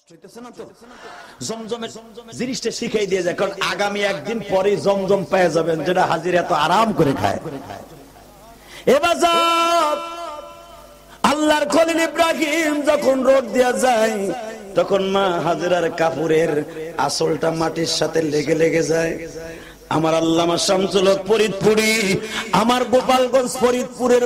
হইতেছে না তো জমজমের জিনিসটা শিখাই দিয়ে যায়, কারণ আগামী একদিন পরে জমজম পেয়ে যাবেন যেটা হাজির এত আরাম করে খায়। এবার আল্লাহর খলিল ইব্রাহিম যখন রোদ দেয়া যায় তখন মা হাজেরার কাপড়ের আসলটা মাটির সাথে লেগে লেগে যায়। আমার আল্লামা শামসুল হক ফরিদপুরি, আমার গোপালগঞ্জ ফরিদপুরের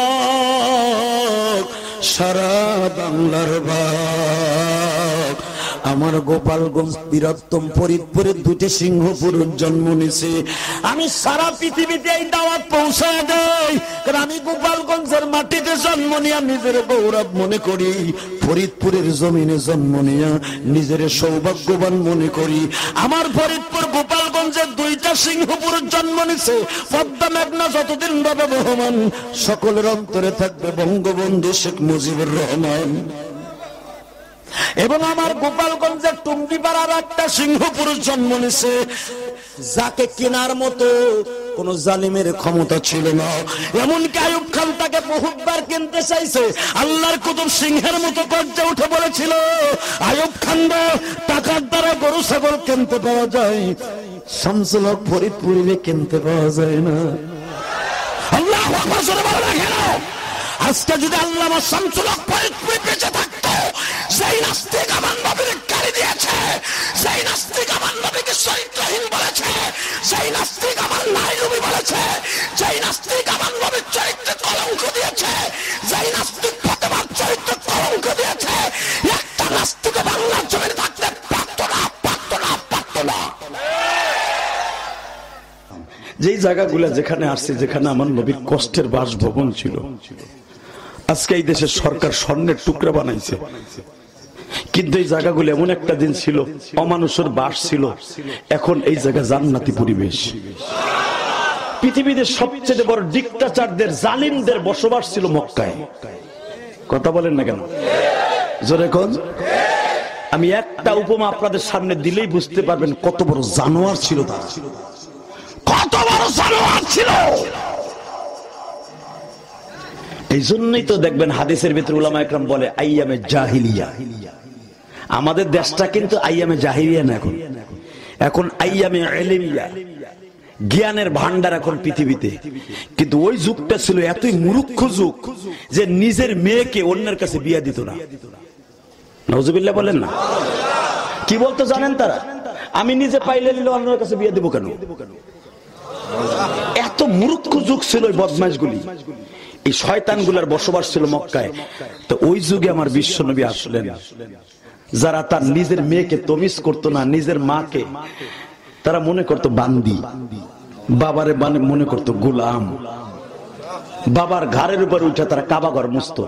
বাগ, সারা বাংলার বাগ, আমার গোপালগঞ্জ বীরত্তম ফরিদপুরের দুটি সিংহপুরুষ জন্ম নিছে। আমি সারা পৃথিবীতে এই দাওয়াত পৌঁছায় দেই, কারণ আমি গোপালগঞ্জের মাটিতে জন্ম নিয়ে নিজের গৌরব মনে করি, ফরিদপুরের জমিনে জন্ম নিয়ে নিজের সৌভাগ্যবান মনে করি। আমার ফরিদপুর গোপালগঞ্জের দুইটা সিংহপুরুষ জন্ম নিছে। পদ্মা মেঘনা যতদিন বাবা বহমান, সকলের অন্তরে থাকবে বঙ্গবন্ধু শেখ মুজিবুর রহমান। এবং আমার গোপালগঞ্জের টুঙ্গিপাড়ার একটা সিংহপুরুষ জন্ম নিছে, যাকে কেনার মতো কোন জালিমের ক্ষমতা ছিল না। এমনকি আইয়ুব খান তাকে বহুবার কিনতে চাইছে। আল্লাহর কুতুব সিংহের মতো গর্জে উঠে বলেছিল, আইয়ুব খান টাকার দ্বারা গরু ছাগল কিনতে পাওয়া যায়, শামসুল হক ফরিদপুরে কিনতে পাওয়া যায় না। আল্লাহু আকবার জোরে বলো না কেন? আজকে যদি আল্লামা শামসুল হক ফরিদপুরে বেঁচে থাকতো, সেই নাস্তিক আমার নবীর গালি দিয়েছে, সেই নাস্তিক আমার নবীকে চরিত্রহীন বলেছে, সেই নাস্তিক আমার নাইলুমি বলেছে, সেই নাস্তিক আমার নবীর চরিত্রে কলঙ্ক দিয়েছে, সেই নাস্তিক ফাতেমার চরিত্রে কলঙ্ক দিয়েছে, একটা নাস্তিক বাংলার জমিনে থাকতে পারতো না, পারতো না, পারতো না। যেই জায়গাগুলো যেখানে আসছে, যেখানে আমার নবীর কষ্টের বাসভবন ছিল, আজকে এই দেশের সরকার স্বর্ণের টুকরা বানাইছে, কিন্তু এই জায়গাগুলো এমন একটা দিন ছিল অমানুষের বাস ছিল, এখন এই জায়গা জান্নাতি পরিবেশ। পৃথিবীতে সবচেয়ে বড় ডিক্টাচারদের, জালিমদের বসবাস ছিল মক্কায়। কথা বলেন না কেন? জোরে কোন? আমি একটা উপমা আপনাদের সামনে দিলেই বুঝতে পারবেন কত বড় জানোয়ার ছিল তারা, কত বড় জানোয়ার ছিল। এই জন্যই তো দেখবেন হাদিসের ভিতরে উলামা একরাম বলে আইয়ামে জাহিলিয়া। আমাদের দেশটা কিন্তু আইয়ামে জাহিলিয়া না, এখন এখন আইয়ামে ইলমিয়া, জ্ঞানের ভান্ডার এখন পৃথিবীতে। কিন্তু ওই যুগটা ছিল এতই মূর্খ যুগ যে নিজের মেয়েকে অন্যের কাছে বিয়ে দিত না। নাউজুবিল্লাহ বলেন না? কি বলতো জানেন তারা? আমি নিজে পাইলে নিলে অন্যের কাছে বিয়ে দেবো কেন? এত মূর্খ যুগ ছিল ওই বদমাইশগুলি, এই শয়তানগুলার বসবাস ছিল মক্কায়। তো ওই যুগে আমার বিশ্বনবী আসলেন, যারা তার নিজের মেয়েকে তমিজ করতো না, নিজের মাকে তারা মনে করতো বান্দি, বাবারে মনে করতো গোলাম, বাবার ঘাড়ের উপর উঠে তারা কাবা ঘর মুছতো।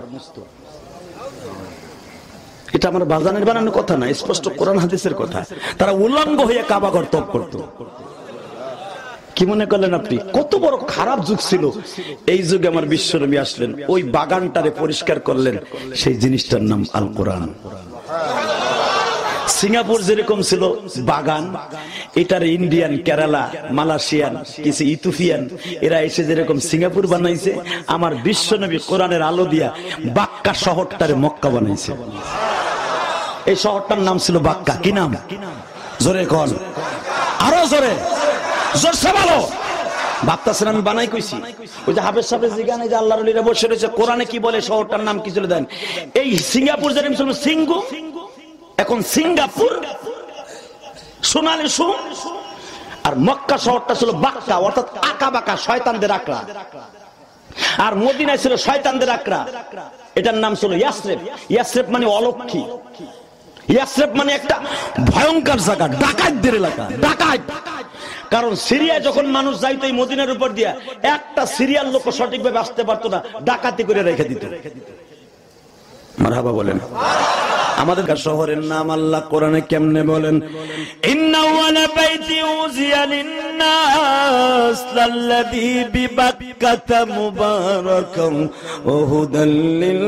এটা আমার বাজানের বানানো কথা না, স্পষ্ট কোরআন হাদিসের কথা। তারা উলঙ্গ হয়ে কাবা ঘর তপ করতো। কি মনে করলেন আপনি? কত বড় খারাপ যুগ ছিল। এই যুগে আমার বিশ্বনবী আসলেন, ওই বাগানটারে পরিষ্কার করলেন, সেই জিনিসটার নাম আল কোরআন। সিঙ্গাপুর যেরকম ছিল বাগান, এটার ইন্ডিয়ান, কেরালা, মালয়েশিয়ান, কিছু ইথিওপিয়ান এরা এসে যেরকম সিঙ্গাপুর বানাইছে, আমার বিশ্বনবী কোরআনের আলো দিয়া বাক্কা শহরটারে মক্কা বানাইছে। এই শহরটার নাম ছিল বাক্কা। কি নাম? জোরে কন, আরো জোরে, জোরসে বলো। ভাবতেছেন আমি বানাই কইছি? ওই যে হাফেজ সাহেব যেখানে যে আল্লাহর ওলিরা বসে রয়েছে, কোরআনে কি বলে শহরটার নাম কি ছিল দেন? এই সিঙ্গাপুর যেরকম ছিল সিঙ্গু, এখন সিঙ্গাপুর, সোনালী সুম, আর মক্কা শহরটা ছিল বাক্কা, অর্থাৎ আঁকা বাঁকা, শয়তানদের আকড়া। আর মদিনায় ছিল শয়তানদের আকড়া, এটার নাম ছিল ইয়াসরেব। ইয়াসরেব মানে অলক্ষী, ইয়াসরেব মানে একটা ভয়ঙ্কর জায়গা, ডাকাতদের এলাকা, ডাকাত। কারণ সিরিয়ায় যখন মানুষ যাইতো এই মদিনার উপর দিয়া, একটা সিরিয়ার লোক সঠিকভাবে আসতে পারতো না, ডাকাতি করে রেখে দিত। মারহাবা বলেন। আমাদের শহরের নাম আল্লাহ কোরআনে কেমনে বলেন? ইন্না ওয়ালা বাইতি উযিয়া লিন-নাস লাল্লাযী বিবাক্কাতা মুবারাকান ওয়া হুদাল লিল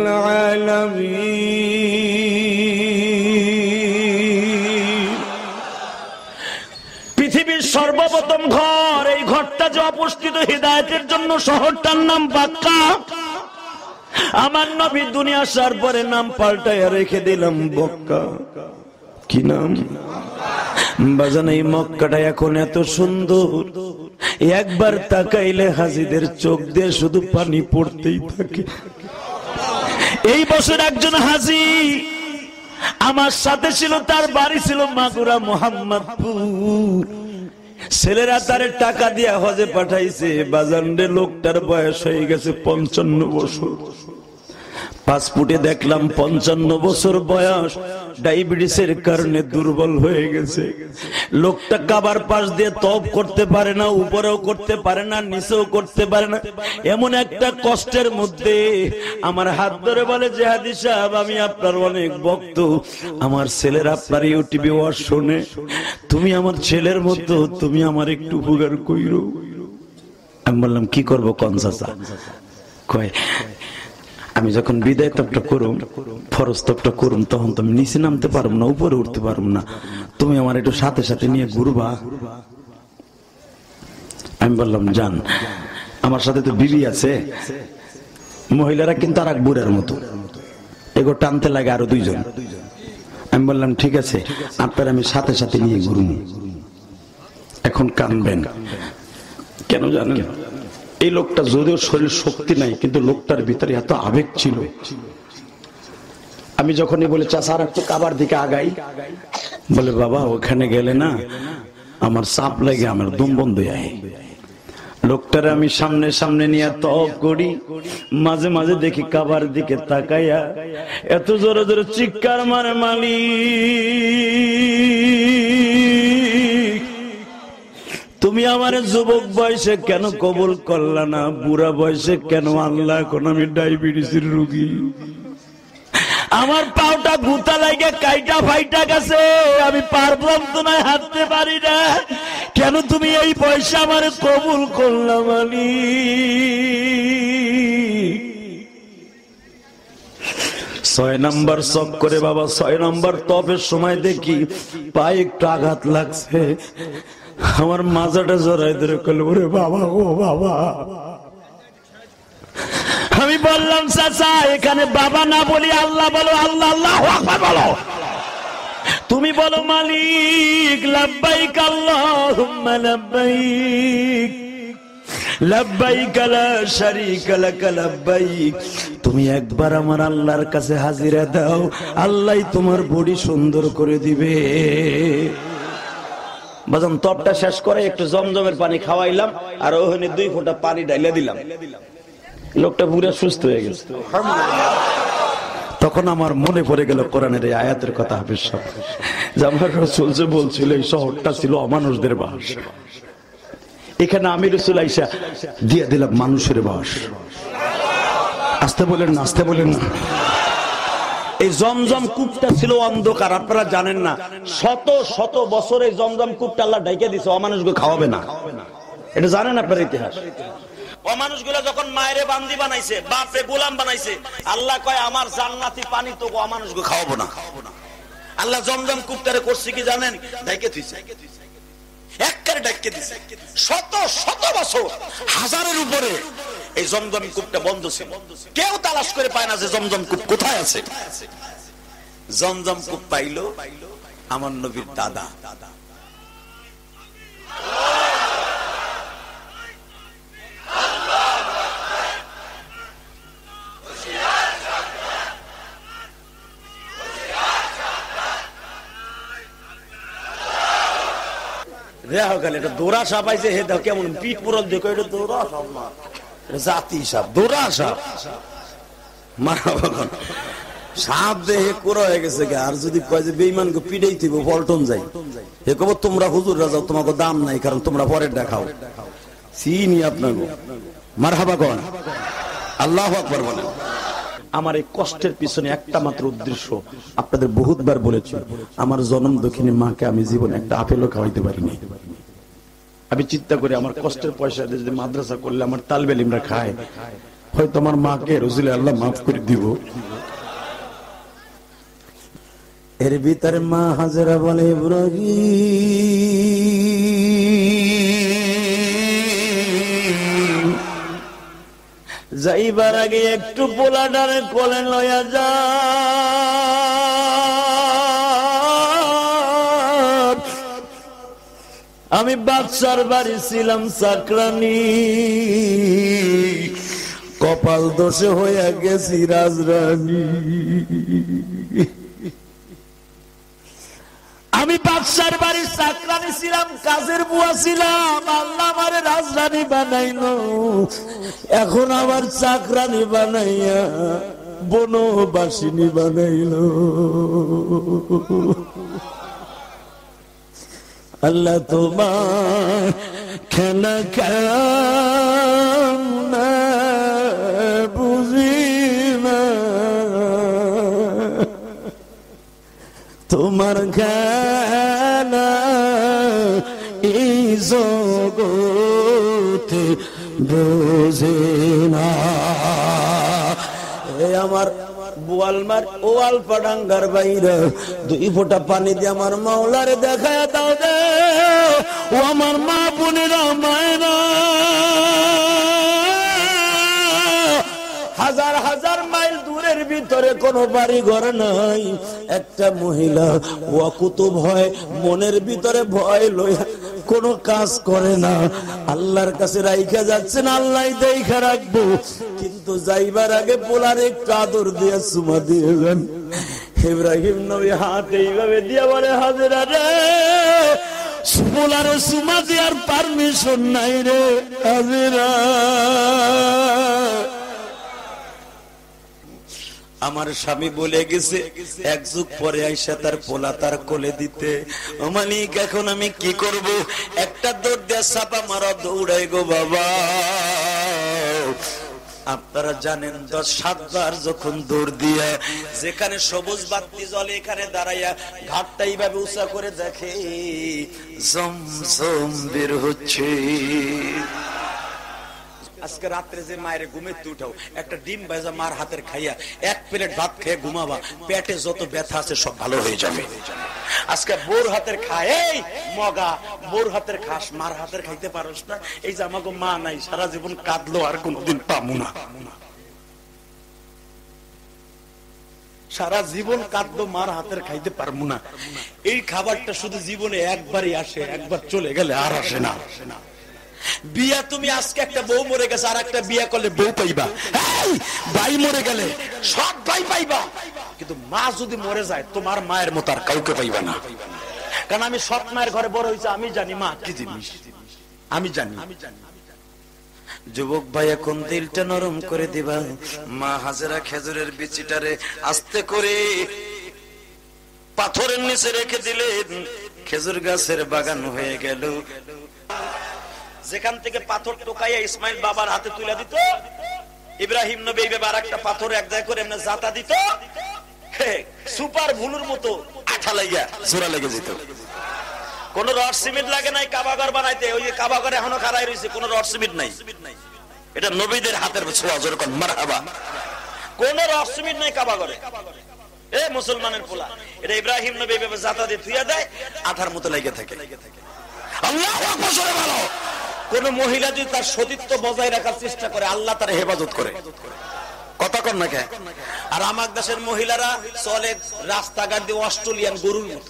আলামিন। পৃথিবীর সর্বপ্রথম ঘর, এই ঘরটা যে অপুষ্টিত হিদায়াতের জন্য, শহরটার নাম বাক্কা। আমার নবী দুনিয়া আসার পরে নাম পাল্টাইয়া রেখে দিলাম বক্কা। কি নাম? বাজান এই মক্কাটা এখন এত সুন্দর, একবার তাকাইলে হাজিদের চোখ দিয়ে শুধু পানি পড়তেই থাকে। এই বছর একজন হাজি আমার সাথে ছিল, তার বাড়ি ছিল মাগুরা মোহাম্মদপুর। ছেলেরা তারে টাকা দিয়ে হজে পাঠাইছে। বাজানরে লোকটার বয়স হয়ে গেছে 55 বছর। পাসপোর্টে দেখলাম 55 বছর বয়স, ডায়াবেটিসের কারণে দুর্বল হয়ে গেছে। লোকটা কাবার পাশ দিয়ে তওব করতে পারে না, উপরেও করতে পারে না, নিচেও করতে পারে না, এমন একটা কষ্টের মধ্যে আমার হাত ধরে বলে, জিহাদি সাহেব আমি আপনার অনেক ভক্ত, আমার ছেলের আপনার ইউটিউবে ওয়াজ শুনে, তুমি আমার ছেলের মতো, তুমি আমার একটু উপকার কইরো। আমি বললাম কি করবো কোন চাচা? কয় আমি যখন বিদায় তপটা করুম, ফরজ তপটা করুম, তখন তুমি নিচে নামতে পারব না, উপরে উঠতে পারব না, তুমি আমার একটু সাথে সাথে নিয়ে ঘুরবা। আমি বললাম যান, আমার সাথে তো বিবি আছে, মহিলারা কিন্তু আর এক বুড়ার মতো, এগো টানতে লাগে আরো 2 জন। আমি বললাম ঠিক আছে, আপনার আমি সাথে সাথে নিয়ে ঘুরুম। এখন কানবেন কেন জানেন? এই লোকটা যদিও শরীর শক্তি নাই, কিন্তু লোকটার ভিতরে এত আবেগ ছিল। আমি যখনই বলে চাচা আর একটু কাবার দিকে আগাই, বলে বাবা ওখানে গেলে না আমার চাপ লাগে, আমার দম বন্ধ হয়। লোকটারে আমি সামনে সামনে নিয়ে তওব করি, মাঝে মাঝে দেখি কাবার দিকে তাকাইয়া এত জোরে জোরে চিৎকার মারে, মালিক তুমি আমার যুবক বয়সে কেন কবুল করলা না, বুড়া বয়সে কেন আনলা? এখন আমি ডায়াবেটিসের রোগী, আমার পাউটা গুতা লাগে কাইটা ফাইটা গেছে, আমি পারলাম তো না, হাঁটতে পারি না, কেন তুমি এই পয়সা আমার কবুল করলাম? আমি 6 নম্বর সব করে বাবা, 6 নম্বর তপের সময় দেখি পায়ে একটু আঘাত লাগছে, আমার মাজাটা জড়াই ধরে কল, ওরে বাবা ও বাবা। আমি বললাম চাচা এখানে বাবা না বলি আল্লাহ বলো, আল্লাহ আল্লাহু আকবার বলো। তুমি বলো মালিক লাব্বাইক আল্লাহুম্মা লাব্বাইক, লাব্বাইক লা শারীকা লাক লাব্বাইক। তুমি একবার আমার আল্লাহর কাছে হাজিরা দাও, আল্লাহই তোমার বডি সুন্দর করে দিবে। বাজান তপটা শেষ করে একটু জমজমের পানি খাওয়াইলাম, আর ওখানে 2 ফোঁটা পানি ঢাইলা দিলাম, লোকটা পুরো সুস্থ হয়ে গেছে। তখন আমার মনে পড়ে গেল কোরআনের এই আয়াতের কথা, হাফেজ সাহেব যে আমার রাসূল যে বলছিল এই শহরটা ছিল অমানুষদের বাস, এখানে আমি রাসূল আইসা দিয়ে দিলাম মানুষের বাস। আসতে বলেন না, আসতে বলেন না। এই জমজম কূপটা ছিল অন্ধকার, আপনারা জানেন না, শত শত বছর এই জমজম কূপটা আল্লাহ ঢেকে দিয়েছে, অমানুষকে খাওয়াবে না, এটা জানেন আপনার ইতিহাস। অমানুষগুলো যখন মায়েরে বান্দি বানাইছে, বাপরে গোলাম বানাইছে, আল্লাহ কয় আমার জান্নাতি পানি তো অমানুষকে খাওয়াবো না। আল্লাহ জমজম কূপটারে করছে কি জানেন? ঢেকে দিয়েছে, একবারে ঢেকে দিয়েছে। শত শত বছর, হাজারের উপরে এই জমজম কূপটা বন্ধ ছিল, কেউ তালাশ করে পায় না যে জমজম কূপ কোথায় আছে। জমজম কূপ পাইলো আমার নবীর দাদা। দৌড়া সাপ আইছে, হে দাও কেমন পিঠ পুরল দেখো, এটা দৌড়া সাপ না, জাতি সাপ, দৌড়া সাপ। সাপ দেহে কোরা হয়ে গেছে, আর যদি কয় যে বেঈমানকে পিড়াই দিব পল্টন যাই, হে কব তোমরা হুজুররা যাও, তোমাকে দাম নাই, কারণ তোমরা পরের দেখাও। চিনি আপনাকে মারহাবা কোন, আল্লাহু আকবার বলেন। আমার এই কষ্টের পিছনে একটা মাত্র উদ্দেশ্য, আপনাদের বহুতবার বলেছি, আমার জন্ম দক্ষিণী মাকে আমি জীবনে একটা আপেলও খাওয়াইতে পারিনি। আমি চিন্তা করি আমার কষ্টের পয়সা দিয়ে যদি মাদ্রাসা করলে আমার তালবে ইলমরা খায়, হয়তো আমার মাকে রসুল আল্লাহ মাফ করে দিব। এর ভিতরে মা হাজেরা বলে, ইব্রাহিম যাইবার আগে একটু পোলাটারে কোলে লইয়া যা, আমি বাদশার বাড়ি ছিলাম চাকরানি, কপাল দোষে হয়ে গেছি রাজরানী। আমি বাদশার বাড়ির চাকরানি ছিলাম, কাজের বুয়া ছিলাম, আল্লাহ আমারে রাজরানী বানাইলো। এখন আবার চাকরানি বানাইয়া বনবাসিনী বানাইলো। আল্লাহ তোমার খেলা কেমন বুঝি না, তোমার খেলা এই জগতে বুঝি না। আমার বোয়ালমার ওয়াল পাডাঙ্গার বাইরে 2 ফোঁটা পানি দিয়ে আমার মাওলারে দেখায় দাও দে। ও আমার মা বোনেরা, মায়েরা, হাজার হাজার মাইল দূরের ভিতরে কোনো বাড়ি ঘর নাই, একটা মহিলা ওয়াকুতুব হয়, মনের ভিতরে ভয় লইয়া কোনো কাজ করে না, আল্লাহর কাছে রাইখা যাচ্ছেন, আল্লাহ দেখা রাখবো। কিন্তু যাইবার আগে পোলার একটু আদর দিয়ে চুমা দিয়ে যান। ইব্রাহিম নবী হাত এইভাবে দিয়া বলে, হাজেরা রে, পোলারে চুমা দেওয়ার পারমিশন নাই রে হাজেরা। আমার স্বামী বলে গেছে 1 যুগ পরে আইসা তার পোলা তার কোলে দিতে। মালিক এখন আমি কি করব? একটা দৌড় দিয়ে চাপা মারা দৌড়াই গো বাবা। আপনারা জানেন 10-7 বার যখন দৌড় দিয়ে যেখানে সবুজ বাতি জ্বলে এখানে দাঁড়াইয়া ঘাটটা এইভাবে উঁচা করে দেখে জমজম বের হচ্ছে। আজকে রাত্রে যে মায়ের ঘুমের উঠাও, একটা ডিম ভাজা মার হাতের খাইয়া 1 প্লেট ভাত খেয়ে ঘুমাবা, পেটে যত ব্যথা আছে সব ভালো হয়ে যাবে। আজকে বোর হাতের খায়, এই মগা বোর হাতের খাস, মার হাতের খাইতে পারস না। এই যে আমাকে মা নাই, সারা জীবন কাঁদলো, আর কোনদিন পাবো না। সারা জীবন কাঁদলো, মার হাতের খাইতে পারবো না। এই খাবারটা শুধু জীবনে একবারই আসে, একবার চলে গেলে আর আসে না। বিয়া তুমি আজকে একটা বউ মরে গেছে, আর একটা বিয়া করলে বউ পাইবা। ভাই মরে গেলে সব ভাই পাইবা, কিন্তু মা যদি মরে যায় তোমার মায়ের মতো আর কাউকে পাইবা না। কারণ আমি সব মায়ের ঘরে বড় হয়েছে, আমি জানি মা কি জিনিস, আমি জানি। যুবক ভাই এখন দিলটা নরম করে দিবা। মা হাজেরা খেজুরের বিচিটারে আস্তে করে পাথরের নিচে রেখে দিলেন, খেজুর গাছের বাগান হয়ে গেল। যেখান থেকে পাথর টোকাইয়া ইসমাইল বাবার হাতে তুলে দিত, ইব্রাহিম নবী এইভাবে আরেকটা পাথর এক জায়গায় করে এমনি জাতা দিত, সুপার ভুলুর মতো আঠা লাগিয়া জোড়া লেগে যেত। কোন রড সিমেন্ট লাগে নাই কাবাঘর বানাইতে। ওই যে কাবাঘর এখনো খাড়াই রয়েছে, কোন রড সিমেন্ট নাই। এটা নবীদের হাতের ছোঁয়া, যেরকম মারহাবা। কোন রড সিমেন্ট নাই কাবাঘরে। এ মুসলমানের পোলা, এটা ইব্রাহিম নবী এইভাবে জাতা দিয়ে থুইয়া দেয়, আঠার মতো লেগে থাকে। আল্লাহু আকবার জোরে বলো। কোন মহিলা যদি তার সতীত্ব বজায় রাখার চেষ্টা করে, আল্লাহ তার হেফাজত করে। কথা কন না কে? আর আমার দেশের মহিলারা চলে রাস্তাঘাট দিয়ে অস্ট্রেলিয়ান গরুর মতো।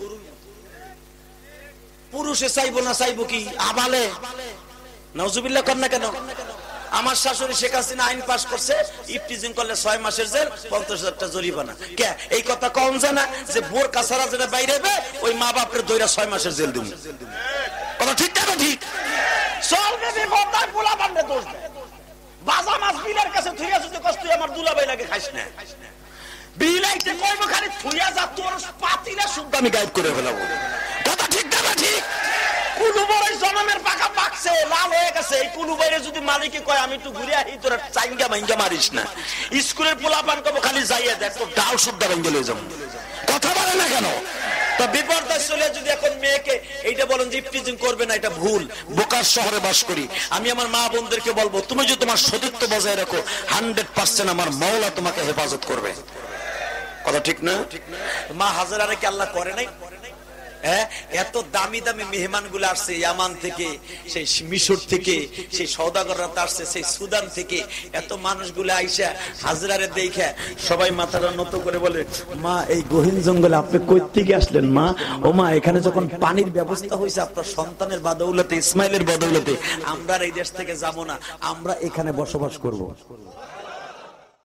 পুরুষে চাইবো না চাইবো কি আবালে, নাউজুবিল্লাহ কর না কেন? আমার শাশুড়ি শেখ হাসিনা আইন পাস করছে, ইফটিজিং করলে 6 মাসের জেল, 50,000 টাকা জরিমানা। কে এই কথা কম জানা যে বোর কাছারা যেটা বাইরে হবে ওই মা বাপরে দইরা 6 মাসের জেল দিব। কথা ঠিক না? ঠিক চলবে বিপদায় পোলা বান্ধে দোষ দেয়। বাজা মাছ বিলের কাছে থুইয়া যদি কষ্ট আমার দুলাভাই লাগে খাইস না। বিলাইতে কইব খালি থুইয়া যা, তোর পাতিলে শুদ্ধ আমি গায়েব করে ফেলাবো। কথা ঠিক না? ঠিক। কুলুবরের জনমের পাকা পাকছে, লাল হয়ে গেছে। এই কুলুবরে যদি মালিকে কয় আমি একটু ঘুরে আহি, তোরা চাইঙ্গা ভাঙ্গা মারিস না। স্কুলের পোলা পান কব খালি যাইয়া দেখ, তোর ডাল শুদ্ধ ভাঙ্গে লয়ে যাবো। কথা বলে না কেন? তা বিপর্যয় চলে যদি এখন মেয়েকে এইটা বলেন যে ইফটিজিং করবে না, এটা ভুল। বোকার শহরে বাস করি আমি, আমার মা বোনদেরকে বলবো, তুমি যদি তোমার সতীত্ব বজায় রাখো 100% আমার মাওলা তোমাকে হেফাজত করবে। কথা ঠিক না? মা হাজেরারে কি আল্লাহ করে নাই? এত দামি দামি মেহমান গুলো আসছে ইয়ামান থেকে, সেই মিশর থেকে, সেই সওদাগররা আসছে সেই সুদান থেকে, এত মানুষগুলো আইসা হাজরারে দেখে সবাই মাথাটা নত করে বলে, মা এই গহীন জঙ্গলে আপনি কই থেকে আসলেন মা? ও মা, এখানে যখন পানির ব্যবস্থা হয়েছে আপনার সন্তানের বদৌলতে, ইসমাইলের বদৌলতে, আমরা এই দেশ থেকে যাব না, আমরা এখানে বসবাস করব।